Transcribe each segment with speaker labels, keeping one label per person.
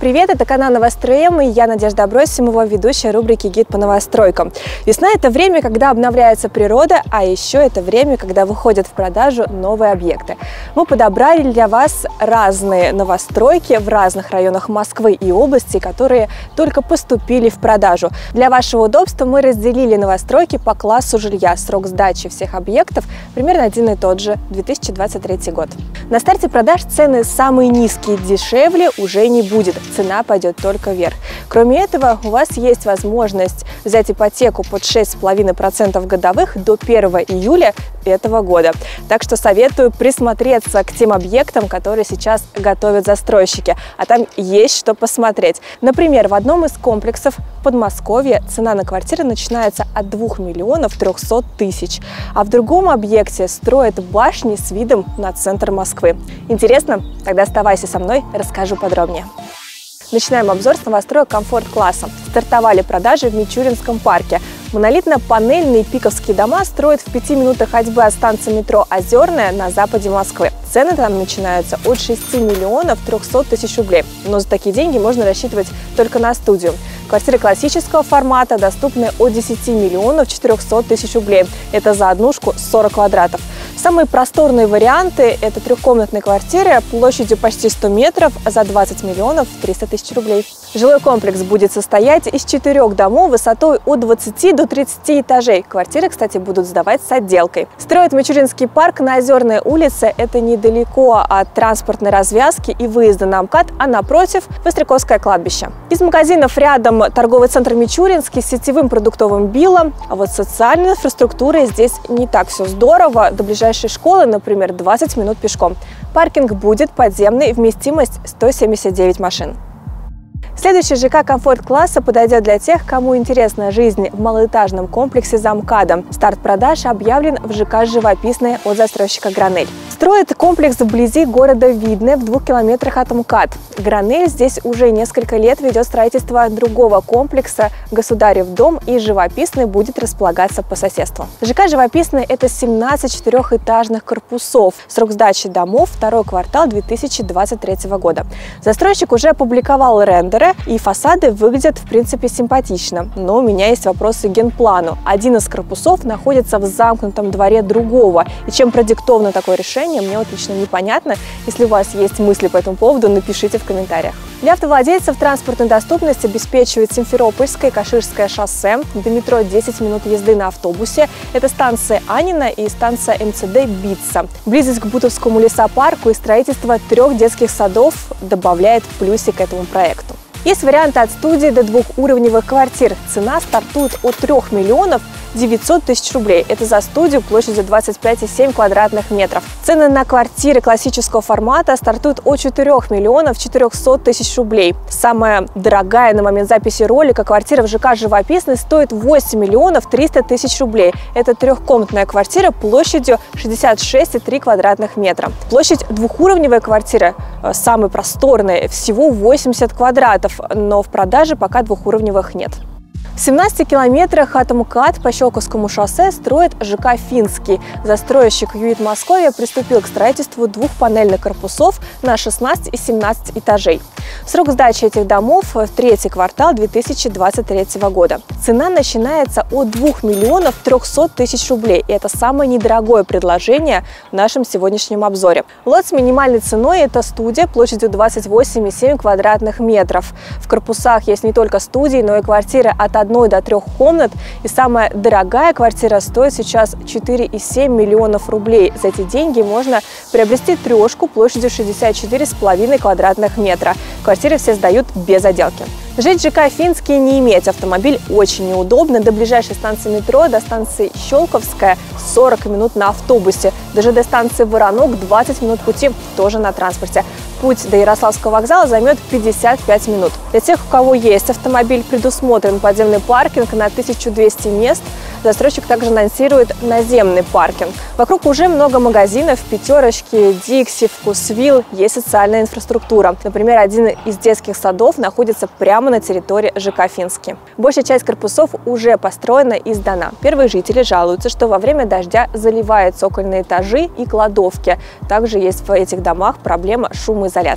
Speaker 1: Привет, это канал Новостроем, и я Надежда Абросимова, ведущая рубрики «Гид по новостройкам». Весна – это время, когда обновляется природа, а еще это время, когда выходят в продажу новые объекты. Мы подобрали для вас разные новостройки в разных районах Москвы и области, которые только поступили в продажу. Для вашего удобства мы разделили новостройки по классу жилья. Срок сдачи всех объектов примерно один и тот же – 2023 год. На старте продаж цены самые низкие, дешевле уже не будет. Цена пойдет только вверх. Кроме этого, у вас есть возможность взять ипотеку под 6,5% годовых до 1 июля этого года. Так что советую присмотреться к тем объектам, которые сейчас готовят застройщики. А там есть что посмотреть. Например, в одном из комплексов в Подмосковье цена на квартиры начинается от 2 300 000, а в другом объекте строят башни с видом на центр Москвы. Интересно? Тогда оставайся со мной, расскажу подробнее. Начинаем обзор с новостроек комфорт-класса. Стартовали продажи в Мичуринском парке. Монолитно-панельные пиковские дома строят в 5 минутах ходьбы от станции метро Озерная на западе Москвы. Цены там начинаются от 6 300 000 рублей. Но за такие деньги можно рассчитывать только на студию. Квартиры классического формата доступны от 10 400 000 рублей. Это за однушку 40 квадратов. Самые просторные варианты – это трехкомнатные квартиры площадью почти 100 метров за 20 300 000 рублей. Жилой комплекс будет состоять из 4 домов высотой от 20 до 30 этажей. Квартиры, кстати, будут сдавать с отделкой. Строят Мичуринский парк на Озерной улице. Это недалеко от транспортной развязки и выезда на МКАД, а напротив – Востряковское кладбище. Из магазинов рядом торговый центр Мичуринский с сетевым продуктовым Биллом. А вот с социальной инфраструктурой здесь не так все здорово. До ближайшей школы, например, 20 минут пешком. Паркинг будет подземный, вместимость 179 машин. Следующий ЖК комфорт-класса подойдет для тех, кому интересна жизнь в малоэтажном комплексе за МКАДом. Старт продаж объявлен в ЖК «Живописное» от застройщика «Гранель». Строит комплекс вблизи города Видное в 2 километрах от МКАД. «Гранель» здесь уже несколько лет ведет строительство другого комплекса «Государев дом», и «Живописный» будет располагаться по соседству. ЖК «Живописный» – это 17 четырехэтажных корпусов. Срок сдачи домов – второй квартал 2023 года. Застройщик уже опубликовал рендеры, и фасады выглядят, в принципе, симпатично. Но у меня есть вопросы к генплану. Один из корпусов находится в замкнутом дворе другого. И чем продиктовано такое решение, мне вот лично непонятно. Если у вас есть мысли по этому поводу, напишите в комментариях. Для автовладельцев транспортную доступность обеспечивает Симферопольское и Каширское шоссе. До метро 10 минут езды на автобусе. Это станция Анина и станция МЦД Битца. Близость к Бутовскому лесопарку и строительство 3 детских садов добавляет плюсик к этому проекту. Есть варианты от студии до двухуровневых квартир. Цена стартует от 3 900 000 рублей. Это за студию площадью 25,7 квадратных метров. Цены на квартиры классического формата стартуют от 4 400 000 рублей. Самая дорогая на момент записи ролика квартира в ЖК «Живописный» стоит 8 300 000 рублей. Это трехкомнатная квартира площадью 66,3 квадратных метра. Площадь двухуровневой квартиры, самой просторной, всего 80 квадратов, но в продаже пока двухуровневых нет. В 17 километрах от МКАД по Щелковскому шоссе строит ЖК «Финский». Застройщик «Юит Московия» приступил к строительству 2 панельных корпусов на 16 и 17 этажей. Срок сдачи этих домов – 3-й квартал 2023 года. Цена начинается от 2 300 000 рублей. И это самое недорогое предложение в нашем сегодняшнем обзоре. Лот с минимальной ценой – это студия площадью 28,7 квадратных метров. В корпусах есть не только студии, но и квартиры от 1 до 3 комнат. И самая дорогая квартира стоит сейчас 4,7 миллионов рублей. За эти деньги можно приобрести трешку площадью 64,5 квадратных метра. Квартиры все сдают без отделки. Жить в ЖК «Финский» не иметь автомобиль очень неудобно. До ближайшей станции метро, до станции Щелковская 40 минут на автобусе. Даже до станции Воронок 20 минут пути тоже на транспорте. Путь до Ярославского вокзала займет 55 минут. Для тех, у кого есть автомобиль, предусмотрен подземный паркинг на 1200 мест. Застройщик также анонсирует наземный паркинг. Вокруг уже много магазинов, Пятерочки, Дикси, Вкусвилл, есть социальная инфраструктура. Например, один из детских садов находится прямо на территории ЖК «Финский». Большая часть корпусов уже построена и сдана. Первые жители жалуются, что во время дождя заливает цокольные этажи и кладовки. Также есть в этих домах проблема шумоизоляции.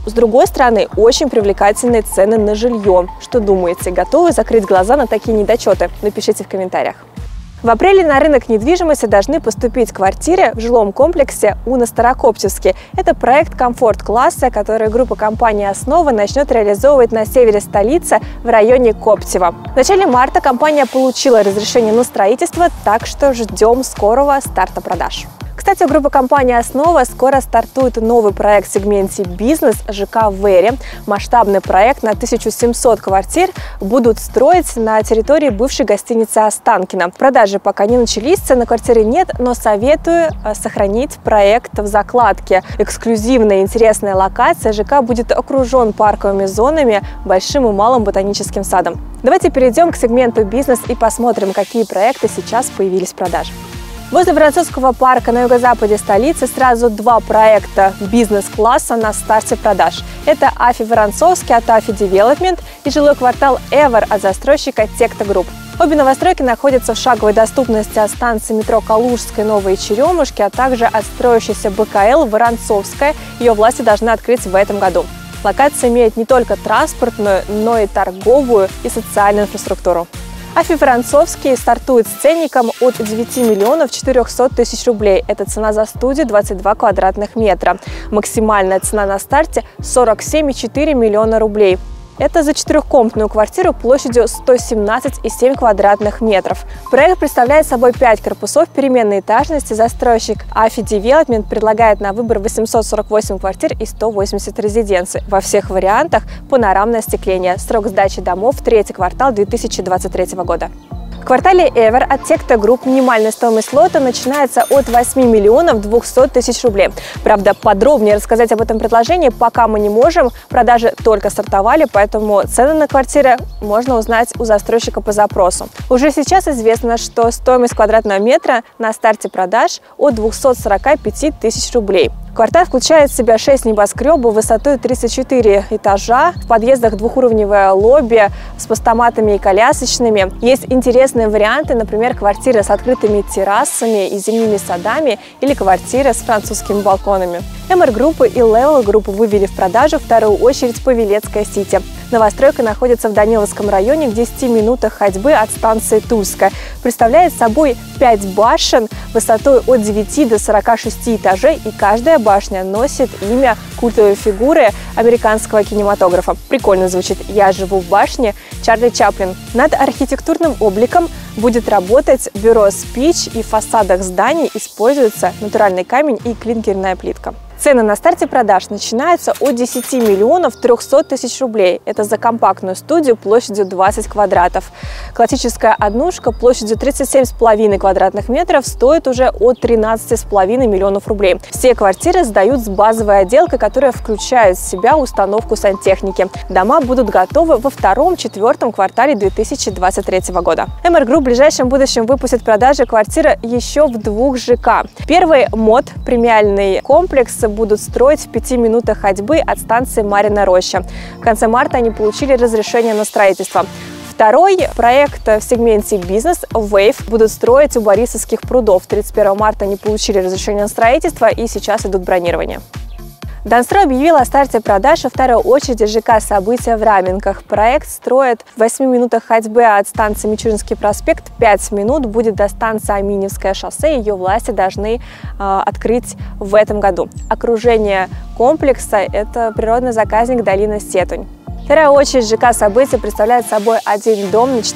Speaker 1: С другой стороны, очень привлекательные цены на жилье. Что думаете, готовы закрыть глаза на такие недочеты? Напишите в комментариях. В апреле на рынок недвижимости должны поступить квартиры в жилом комплексе Уна-Старокоптевский. Это проект комфорт-класса, который группа компании «Основа» начнет реализовывать на севере столицы в районе Коптева. В начале марта компания получила разрешение на строительство, так что ждем скорого старта продаж. Кстати, у группы компании «Основа» скоро стартует новый проект в сегменте «Бизнес» ЖК «Вэри». Масштабный проект на 1700 квартир будут строить на территории бывшей гостиницы «Останкино». Продажи пока не начались, цен на квартиры нет, но советую сохранить проект в закладке. Эксклюзивная интересная локация ЖК будет окружен парковыми зонами, большим и малым ботаническим садом. Давайте перейдем к сегменту «Бизнес» и посмотрим, какие проекты сейчас появились в продаже. Возле Воронцовского парка на юго-западе столицы сразу два проекта бизнес-класса на старте продаж. Это АФИ Воронцовский от АФИ Девелопмент и жилой квартал Эвер от застройщика Текто Групп. Обе новостройки находятся в шаговой доступности от станции метро Калужская, Новые Черемушки, а также от строящейся БКЛ Воронцовская. Ее власти должны открыть в этом году. Локация имеет не только транспортную, но и торговую и социальную инфраструктуру. АФИ Воронцовский стартует с ценником от 9 миллионов 400 тысяч рублей. Это цена за студию 22 квадратных метра. Максимальная цена на старте 47,4 миллиона рублей. Это за четырехкомнатную квартиру площадью 117,7 квадратных метров. Проект представляет собой 5 корпусов переменной этажности. Застройщик АФИ Девелопмент предлагает на выбор 848 квартир и 180 резиденций. Во всех вариантах панорамное остекление. Срок сдачи домов – 3-й квартал 2023 года. В квартале Эвер от Текто Групп минимальная стоимость лота начинается от 8 миллионов 200 тысяч рублей. Правда, подробнее рассказать об этом предложении пока мы не можем. Продажи только стартовали, поэтому цены на квартиры можно узнать у застройщика по запросу. Уже сейчас известно, что стоимость квадратного метра на старте продаж от 245 тысяч рублей. Квартал включает в себя 6 небоскребов высотой 34 этажа, в подъездах двухуровневое лобби с постаматами и колясочными. Есть интересные варианты, например, квартиры с открытыми террасами и зимними садами или квартиры с французскими балконами. МР группы и Level группы вывели в продажу вторую очередь Павелецкая Сити. Новостройка находится в Даниловском районе в 10 минутах ходьбы от станции Тульская. Представляет собой 5 башен высотой от 9 до 46 этажей, и каждая башня носит имя культовой фигуры американского кинематографа. Прикольно звучит «Я живу в башне» Чарли Чаплин. Над архитектурным обликом будет работать бюро Спич, и в фасадах зданий используется натуральный камень и клинкерная плитка. Цены на старте продаж начинаются от 10 миллионов 300 тысяч рублей. Это за компактную студию площадью 20 квадратов. Классическая однушка площадью 37,5 квадратных метров стоит уже от 13,5 миллионов рублей. Все квартиры сдают с базовой отделкой, которая включает в себя установку сантехники. Дома будут готовы во втором-четвертом квартале 2023 года. МР Групп в ближайшем будущем выпустит в продажу квартиры еще в 2 ЖК. Первый МОД, премиальный комплекс, будут строить в 5 минутах ходьбы от станции Марьина Роща. В конце марта они получили разрешение на строительство. Второй проект в сегменте «Бизнес» Wave будут строить у Борисовских прудов. 31 марта они получили разрешение на строительство, и сейчас идут бронирования. Донстрой объявил о старте продаж во второй очереди ЖК «События» в Раменках. Проект строит в 8 минутах ходьбы от станции Мичуринский проспект. 5 минут будет до станции Аминевское шоссе. Ее власти должны открыть в этом году. Окружение комплекса – это природный заказник долины Сетунь. Вторая очередь ЖК «События» представляет собой один дом на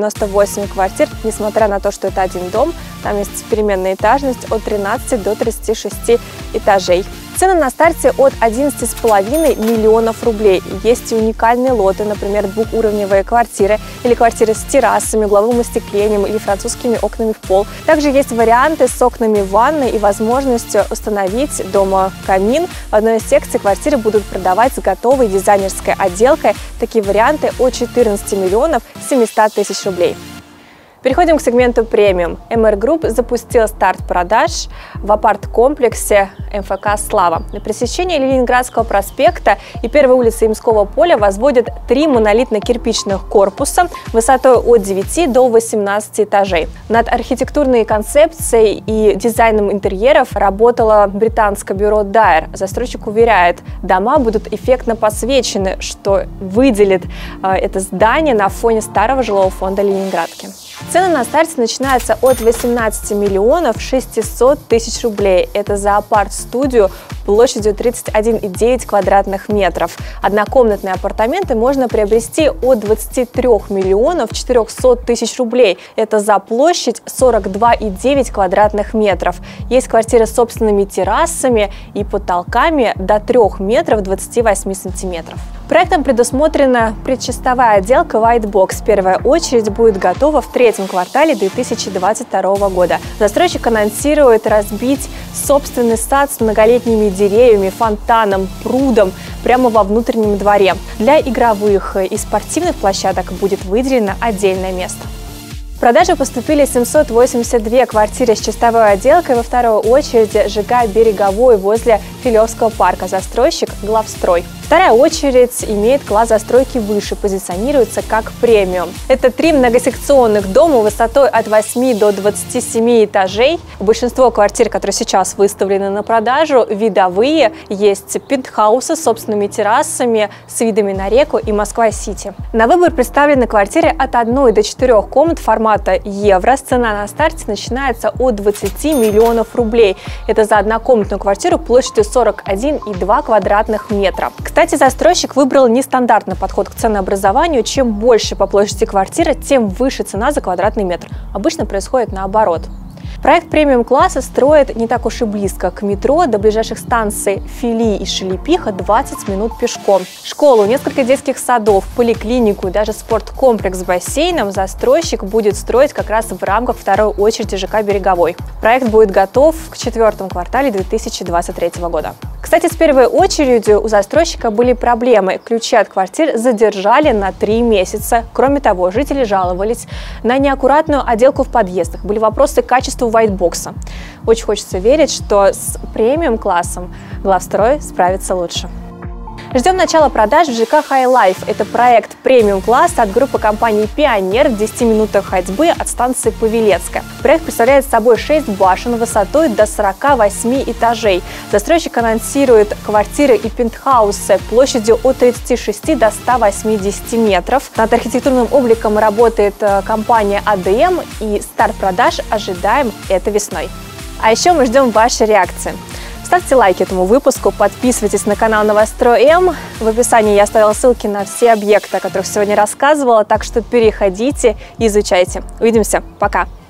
Speaker 1: 498 квартир. Несмотря на то, что это один дом, там есть переменная этажность от 13 до 36 этажей. Цены на старте от 11,5 миллионов рублей. Есть и уникальные лоты, например, двухуровневые квартиры или квартиры с террасами, угловым остеклением или французскими окнами в пол. Также есть варианты с окнами в ванной и возможностью установить дома камин. В одной из секций квартиры будут продавать с готовой дизайнерской отделкой. Такие варианты от 14 миллионов 700 тысяч рублей. Переходим к сегменту премиум. МР Групп запустил старт продаж в апарт-комплексе МФК «Слава». На пересечении Ленинградского проспекта и первой улицы Ямского поля возводят 3 монолитно-кирпичных корпуса высотой от 9 до 18 этажей. Над архитектурной концепцией и дизайном интерьеров работало британское бюро Dyer. Застройщик уверяет, дома будут эффектно подсвечены, что выделит это здание на фоне старого жилого фонда Ленинградки. Цены на старте начинаются от 18 миллионов 600 тысяч рублей. Это за апарт-студию площадью 31,9 квадратных метров. Однокомнатные апартаменты можно приобрести от 23 миллионов 400 тысяч рублей. Это за площадь 42,9 квадратных метров. Есть квартиры с собственными террасами и потолками до 3 метров 28 сантиметров. Проектом предусмотрена предчистовая отделка White Box. Первая очередь будет готова в 3-м квартале 2022 года. Застройщик анонсирует разбить собственный сад с многолетними деревьями, фонтаном, прудом прямо во внутреннем дворе. Для игровых и спортивных площадок будет выделено отдельное место. В продажу поступили 782 квартиры с чистовой отделкой во второй очереди ЖК «Береговой» возле Филевского парка. Застройщик «Главстрой». Вторая очередь имеет класс застройки выше, позиционируется как премиум. Это 3 многосекционных дома высотой от 8 до 27 этажей. Большинство квартир, которые сейчас выставлены на продажу, видовые. Есть пентхаусы с собственными террасами, с видами на реку и Москва-Сити. На выбор представлены квартиры от 1 до 4 комнат формата евро. Цена на старте начинается от 20 миллионов рублей. Это за однокомнатную квартиру площадью 41,2 квадратных метра. Кстати, застройщик выбрал нестандартный подход к ценообразованию. Чем больше по площади квартира, тем выше цена за квадратный метр. Обычно происходит наоборот. Проект премиум-класса строят не так уж и близко к метро. До ближайших станций Фили и Шелепиха 20 минут пешком. Школу, несколько детских садов, поликлинику и даже спорткомплекс с бассейном застройщик будет строить как раз в рамках второй очереди ЖК «Береговой». Проект будет готов к 4-м квартале 2023 года. Кстати, с первой очередью у застройщика были проблемы. Ключи от квартир задержали на 3 месяца. Кроме того, жители жаловались на неаккуратную отделку в подъездах. Были вопросы к качеству Whitebox. Очень хочется верить, что с премиум-классом Главстрой справится лучше. Ждем начала продаж в ЖК High Life. Это проект премиум-класса от группы компании «Пионер» в 10 минутах ходьбы от станции Павелецкая. Проект представляет собой 6 башен высотой до 48 этажей. Застройщик анонсирует квартиры и пентхаусы площадью от 36 до 180 метров. Над архитектурным обликом работает компания АДМ, и старт продаж ожидаем этой весной. А еще мы ждем вашей реакции. Ставьте лайки этому выпуску, подписывайтесь на канал Новострой М. В описании я оставила ссылки на все объекты, о которых сегодня рассказывала, так что переходите и изучайте. Увидимся. Пока!